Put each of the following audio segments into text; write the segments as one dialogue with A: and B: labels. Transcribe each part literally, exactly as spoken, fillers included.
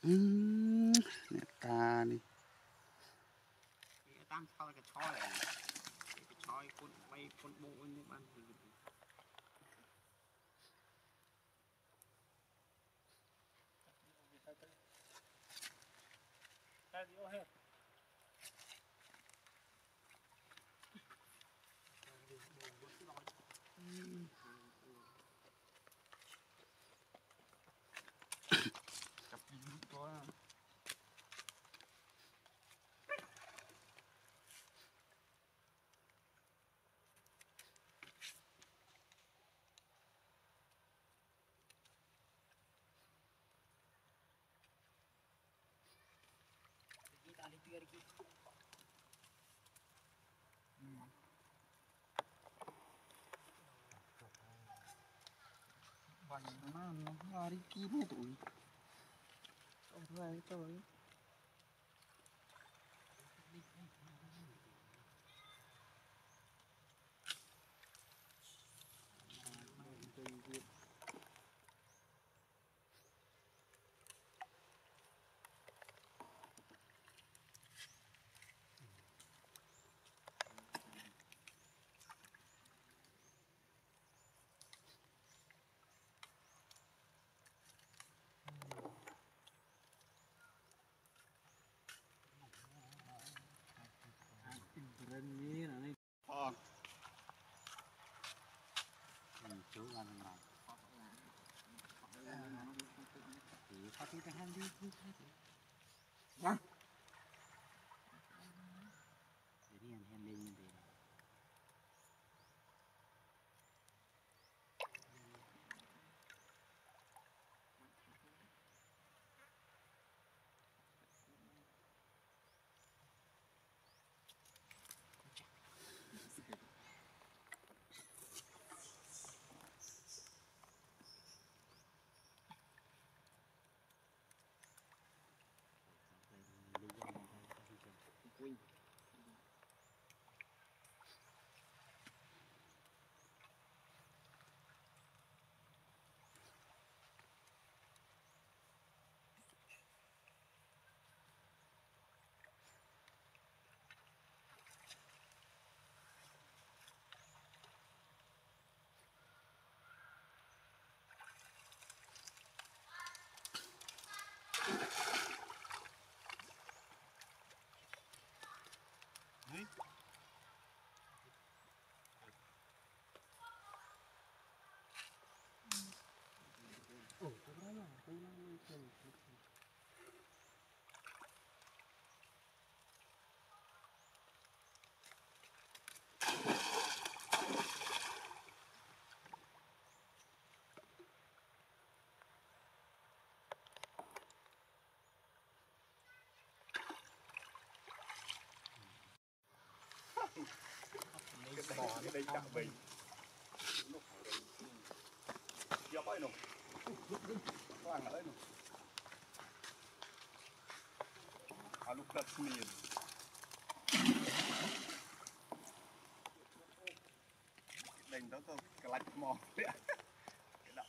A: Ừm, nè ta đi.
B: Tam sao cái choi này, cái choi con bay con bộ như ban. Cái gì hết. Cặp gì có tali tiga lagi. Banyak mana hari kini tuh. Oh, right, sorry. Keren nih, nanti. Oh. Hmm, chú ăn này. Thì phát cái hand đi. Vâng. Jadi yang handling ini. Queen. Đấy. Ồ, cái đó là cái nó cái bò nó đây chạm bình. Giờ bao nhiêu? Có ăn ở đây không? À lúc đất miền. Đành đó có cái lạch mò đấy. Cái đạo.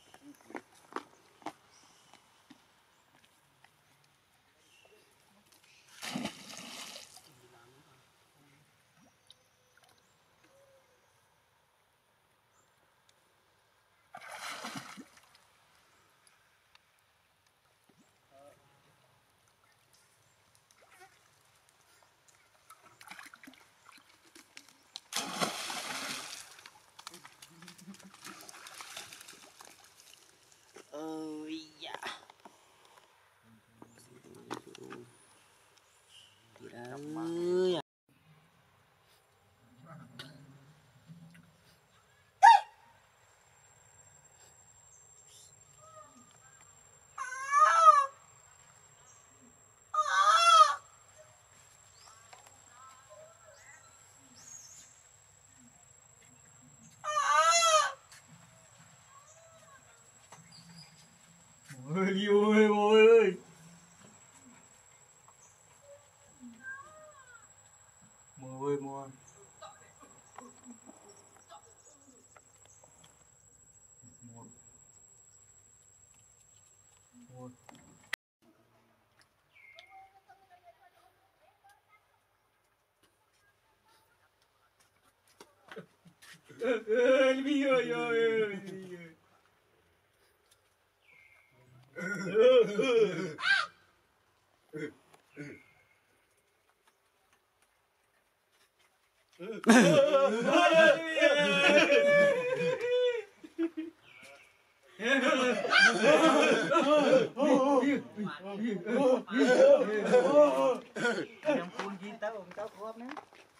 B: Yang pun kita om tao kuat nih.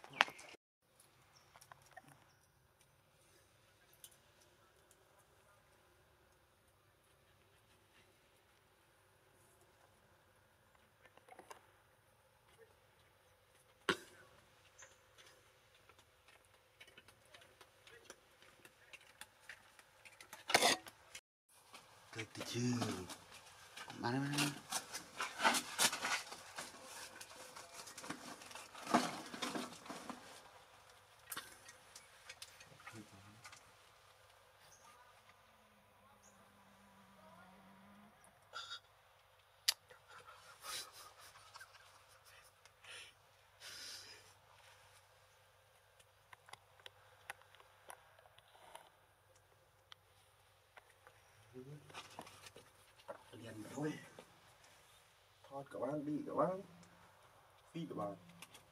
A: Được thì chưa? Bán đi, bán đi.
C: Liền thôi. Thôi các bạn đi các bạn. Phi các bạn.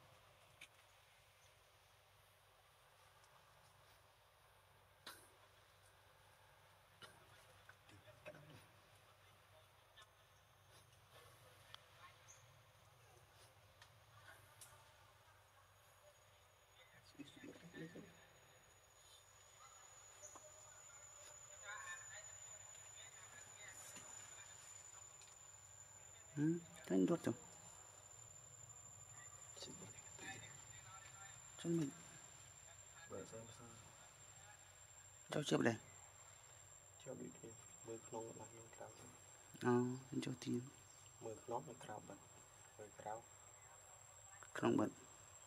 A: Ừ, đánh đốt rồi. Chân mình. Cháu chưa đây.
C: Chưa bị kia. Mười không là nó cao.
A: Ờ, anh cho tiền.
C: Mười không là cao bật. Mười cao.
A: Không bận.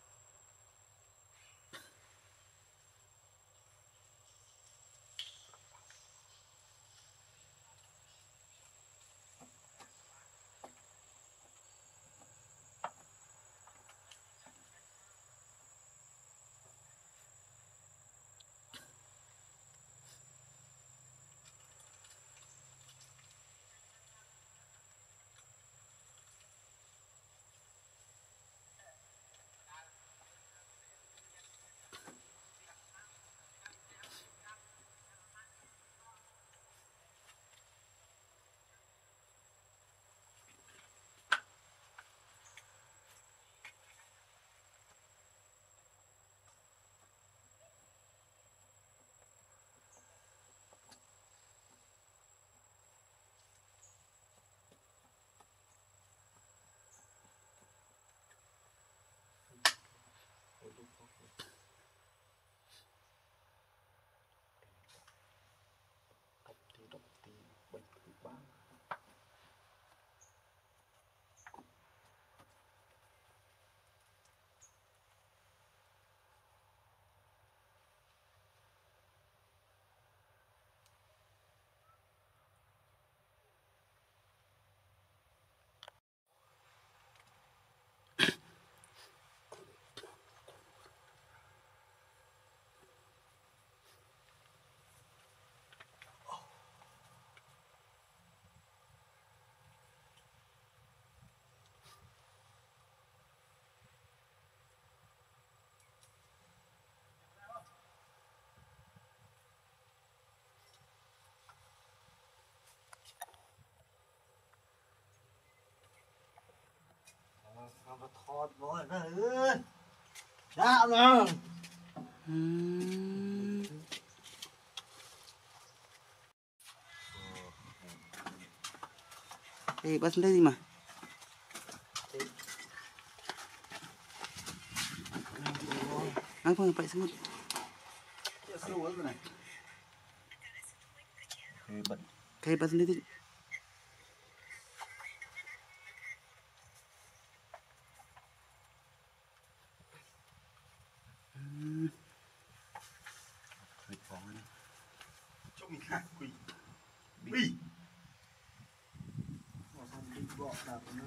B: Nó thọt vô nó ơi. Đã rồi.
A: Hmm. Eh, bas sendiri mah. Apa yang pakai semut?
B: Ya seluruh cái này. Hebat.
A: Kayak bas sendiri. Hmm.
C: Tuyệt vời. Cho mình khác quỷ. Bì.
B: Mà xong đi gọt đạp nó.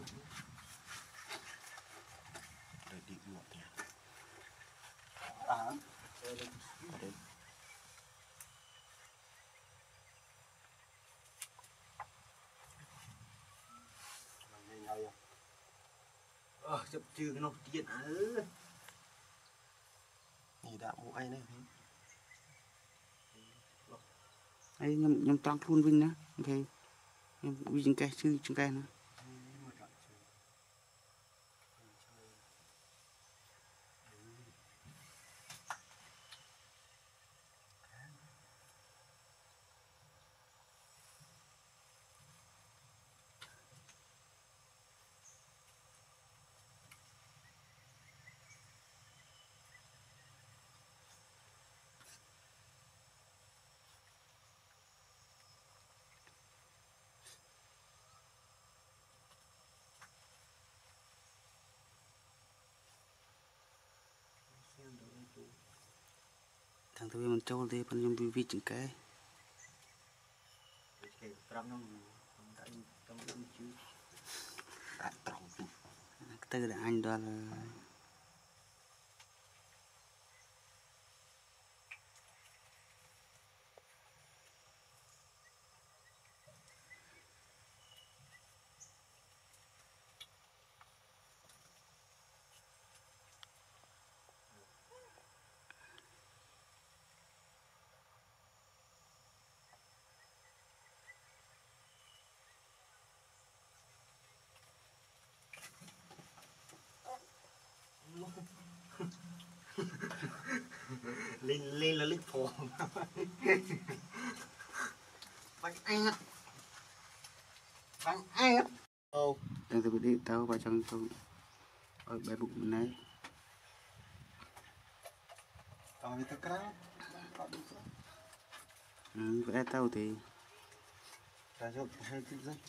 C: Để đi gọt thì.
B: À.
C: Ở đây.
B: chưa cái nó chuyện à ư
C: Nhìn đạo một ai này
A: ấy nhầm nhầm tăng luôn vinh nữa ok nhầm vi chừng cây sư chừng cây nữa thằng tôi mình trâu đi phần nhầm vi vi chừng cây
C: đã trọng
A: từ đã anh đó là
B: lên lên là lên phò bánh anh á bánh anh á
C: ô
A: thằng tôi đi tao vào trong tôi ở bãi bụng mình đấy
C: còn người ta cái
A: ừ, vẽ tao thì
C: ra cho hai cái dân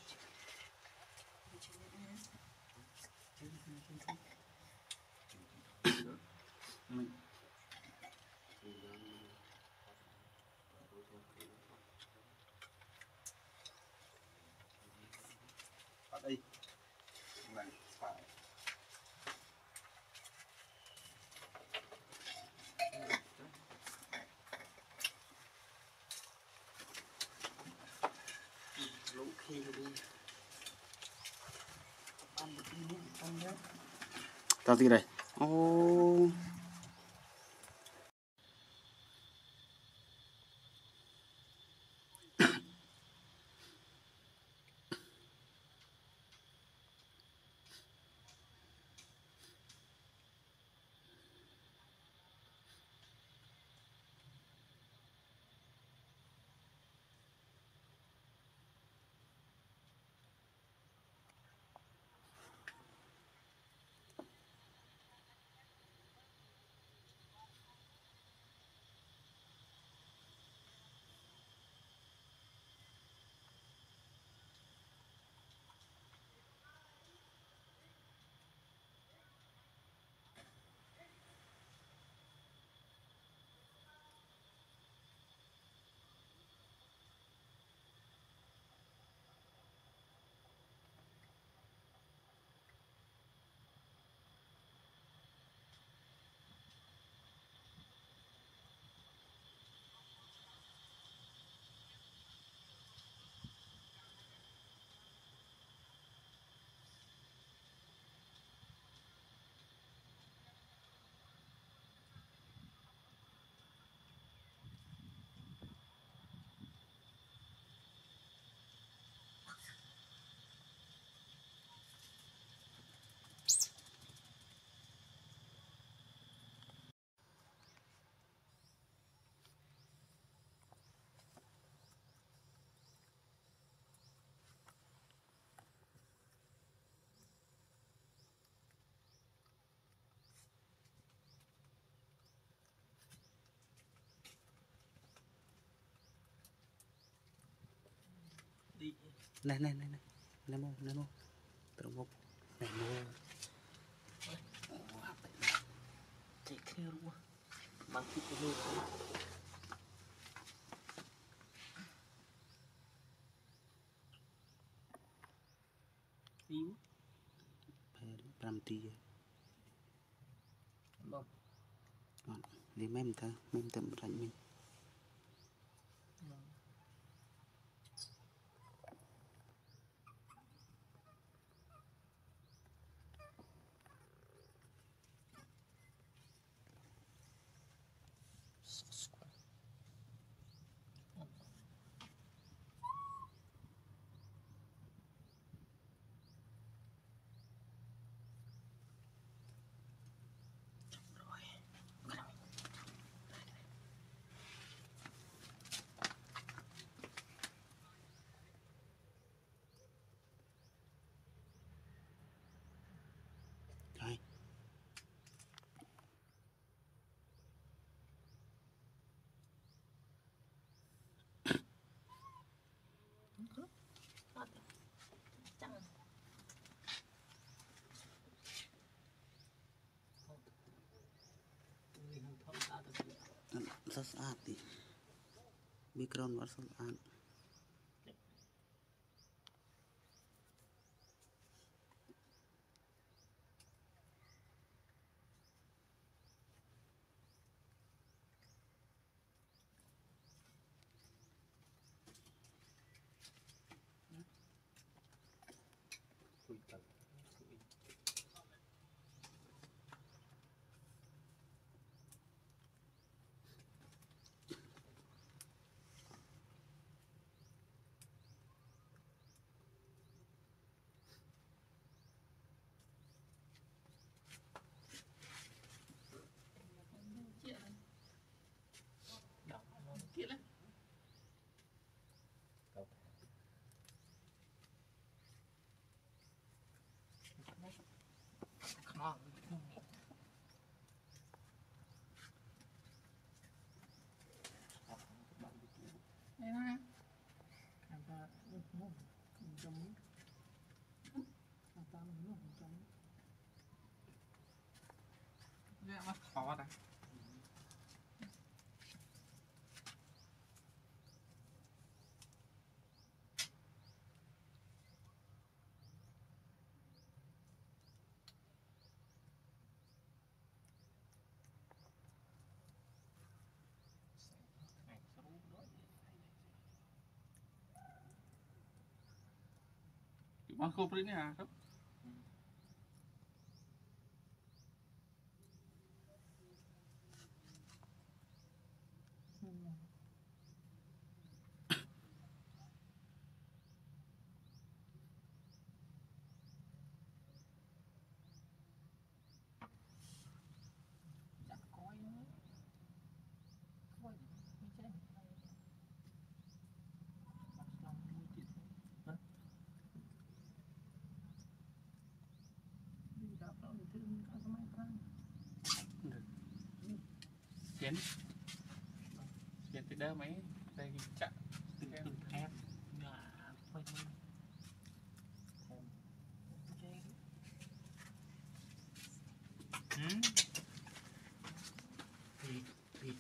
A: mình
C: ở đây này phải
B: lũ khi đi ăn được đi ăn nhé
A: tao gì đây ô
B: đi
A: này này này này nam mô nam mô tượng mục nam mô
B: chạy theo luôn mang thịt của mình tím
A: làm tì
B: vâng
A: đi mềm ta mềm tầm rảnh mình rất át đi micron vẫn rất át
B: đây nè làm ta nó trong làm ta nó trong dạ mà khó ta mà khô lên nhaครับChiến Chiến từ đâu mấy đây chặn từ từ thép là thôi ừ thì thì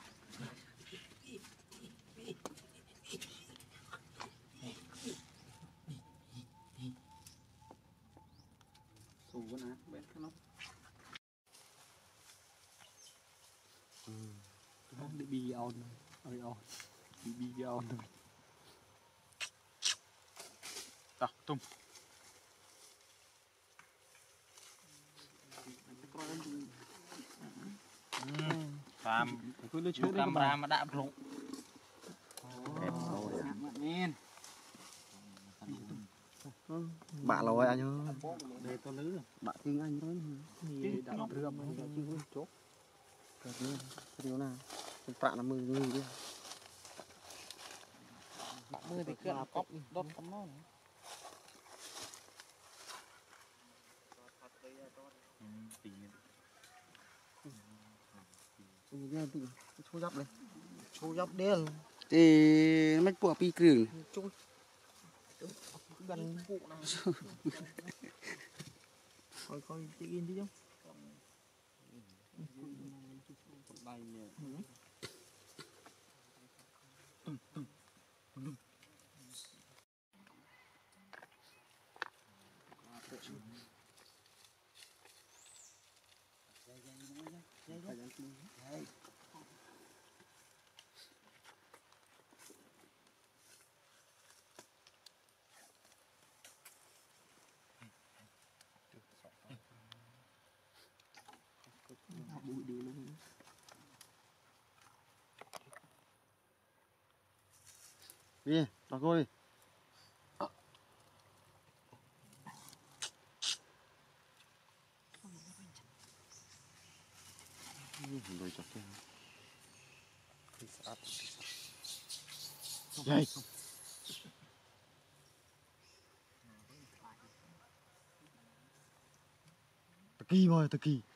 B: sù con á bên cái nó đi bi on ơi on đi bi on rồi à tung làm dùng camera mà đã rụng
C: bạn rồi anh ơi
B: để tôi lứ
C: bạn tin anh thôi
B: thì đã rượm hay là chưa chốt
C: cái điều nào cái tạ là mười nghìn đi
B: mười thì cất cốc đốt tấm nó
C: chú dắp đây chú dắp đen
A: thì mấy bộ pi cừu
C: chú gần vụ nào coi coi check in đi chứ
B: bay nè
C: bụi đi luôn đi đọc cô đi rồi chọc cái đây tờ kỳ rồi tờ kỳ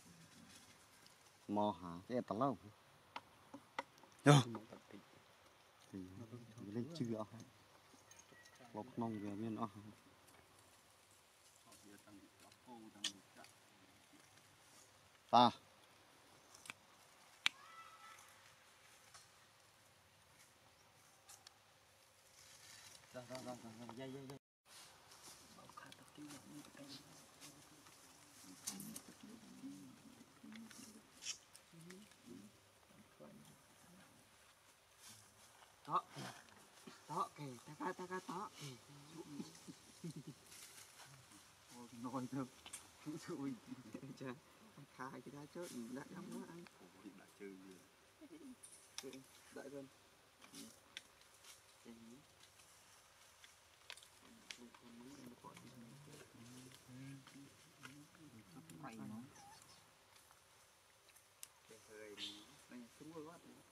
C: mò hả cái tao lâu
A: rồi
C: chưa bọc nông về miền nó ta ra ra ra ra dây dây dây đó đó kì ta ca ta ca đó kì nói thôi ui chà khai cái đó chứ đã lắm quá anh đã chơi đợi gần mày nó hơi này xuống rồi quá